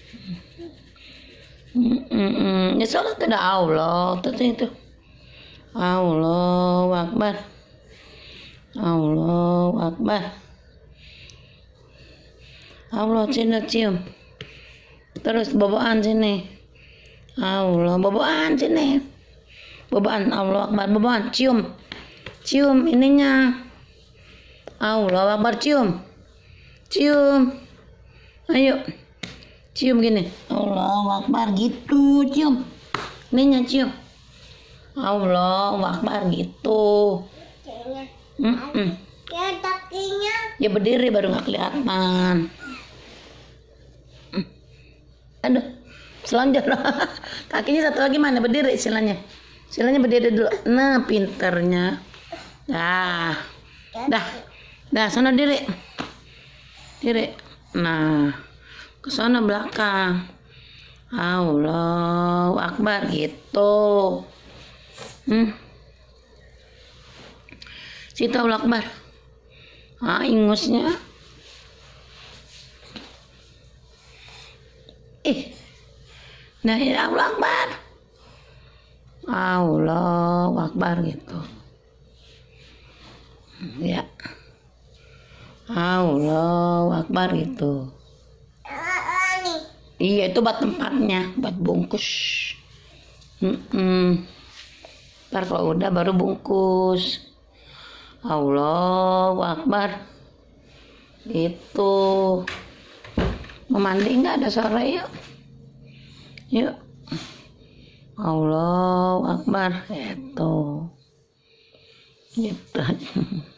Ya sholat ada Allah itu. Allahu Akbar. Allahu Akbar. Allah cium. Terus boboan sini. Allah boboan sini. Boboan Allah Akbar boboan cium. Cium ininya. Allah Akbar cium. Cium. Ayo. Cium gini. Allah Akbar gitu cium. Ininya cium. Allah Akbar gitu. Ya berdiri baru nggak kelihatan. Aduh, selonjor. Kakinya satu lagi mana? Berdiri silanya. Silanya berdiri dulu. Nah, pinternya. Dah, sana diri. Nah, ke sana belakang. Allahu Akbar gitu. Situ Allahu Akbar. Ingusnya. Nah, ya Allahu Akbar. Allahu Akbar gitu. Ya. Allahu Akbar gitu. Iya, itu buat tempatnya, buat bungkus. Ntar kalau udah baru bungkus. Allahu Akbar. Gitu. Mau mandi nggak ada sore yuk. Yuk. Allahu Akbar. Gitu.